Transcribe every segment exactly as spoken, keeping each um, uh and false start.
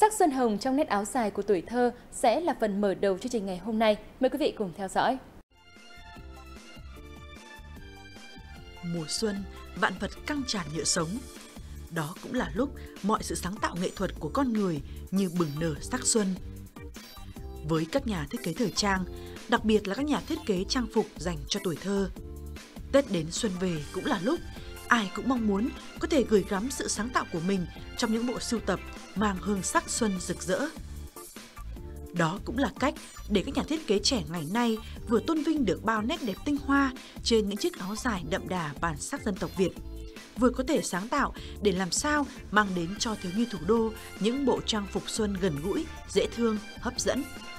Sắc xuân hồng trong nét áo dài của tuổi thơ sẽ là phần mở đầu chương trình ngày hôm nay. Mời quý vị cùng theo dõi. Mùa xuân, vạn vật căng tràn nhựa sống. Đó cũng là lúc mọi sự sáng tạo nghệ thuật của con người như bừng nở sắc xuân. Với các nhà thiết kế thời trang, đặc biệt là các nhà thiết kế trang phục dành cho tuổi thơ, Tết đến xuân về cũng là lúc ai cũng mong muốn có thể gửi gắm sự sáng tạo của mình trong những bộ sưu tập mang hương sắc xuân rực rỡ. Đó cũng là cách để các nhà thiết kế trẻ ngày nay vừa tôn vinh được bao nét đẹp tinh hoa trên những chiếc áo dài đậm đà bản sắc dân tộc Việt, vừa có thể sáng tạo để làm sao mang đến cho thiếu nhi thủ đô những bộ trang phục xuân gần gũi, dễ thương, hấp dẫn.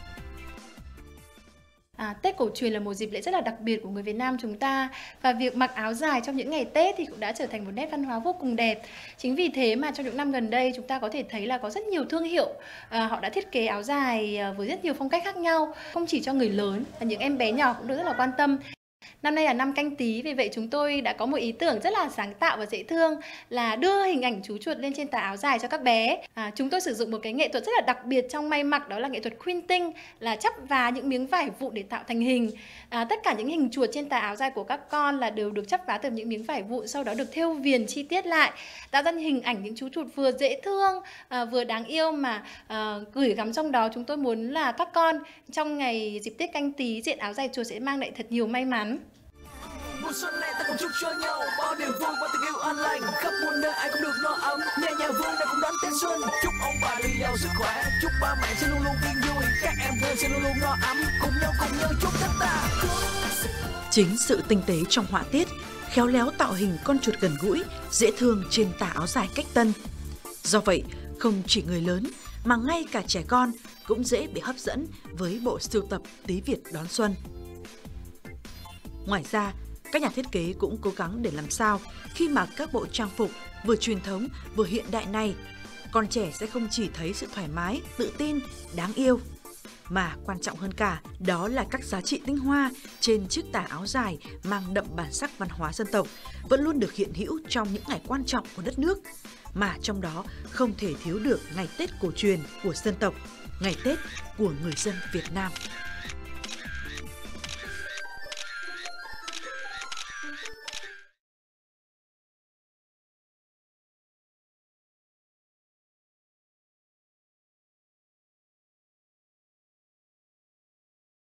À, Tết cổ truyền là một dịp lễ rất là đặc biệt của người Việt Nam chúng ta, và việc mặc áo dài trong những ngày Tết thì cũng đã trở thành một nét văn hóa vô cùng đẹp. Chính vì thế mà trong những năm gần đây chúng ta có thể thấy là có rất nhiều thương hiệu à, họ đã thiết kế áo dài với rất nhiều phong cách khác nhau, không chỉ cho người lớn và những em bé nhỏ cũng được rất là quan tâm. Năm nay là năm Canh Tý, vì vậy chúng tôi đã có một ý tưởng rất là sáng tạo và dễ thương là đưa hình ảnh chú chuột lên trên tà áo dài cho các bé. À, chúng tôi sử dụng một cái nghệ thuật rất là đặc biệt trong may mặc, đó là nghệ thuật quilting, là chắp vá những miếng vải vụn để tạo thành hình. À, tất cả những hình chuột trên tà áo dài của các con là đều được chắp vá từ những miếng vải vụn, sau đó được thêu viền chi tiết lại, tạo ra hình ảnh những chú chuột vừa dễ thương, à, vừa đáng yêu mà à, gửi gắm trong đó. Chúng tôi muốn là các con trong ngày dịp Tết Canh Tý diện áo dài chuột sẽ mang lại thật nhiều may mắn. Mùa xuân này ta cùng chúc cho nhau bao niềm vui, bao tình yêu an lành, khắp muôn nơi ai cũng được no ấm, nhà nhà vui nào cũng đón Tết xuân. Chúc ông bà đi giàu sức khỏe, chúc ba mẹ sẽ luôn luôn yên vui, các em thơ sẽ luôn luôn no ấm, cùng nhau cùng nhau chúc Tết ta. Chính sự tinh tế trong họa tiết, khéo léo tạo hình con chuột gần gũi, dễ thương trên tà áo dài cách tân. Do vậy, không chỉ người lớn mà ngay cả trẻ con cũng dễ bị hấp dẫn với bộ sưu tập Tí Việt đón xuân. Ngoài ra, các nhà thiết kế cũng cố gắng để làm sao khi mặc các bộ trang phục vừa truyền thống vừa hiện đại này, con trẻ sẽ không chỉ thấy sự thoải mái, tự tin, đáng yêu, mà quan trọng hơn cả đó là các giá trị tinh hoa trên chiếc tà áo dài mang đậm bản sắc văn hóa dân tộc vẫn luôn được hiện hữu trong những ngày quan trọng của đất nước, mà trong đó không thể thiếu được ngày Tết cổ truyền của dân tộc, ngày Tết của người dân Việt Nam.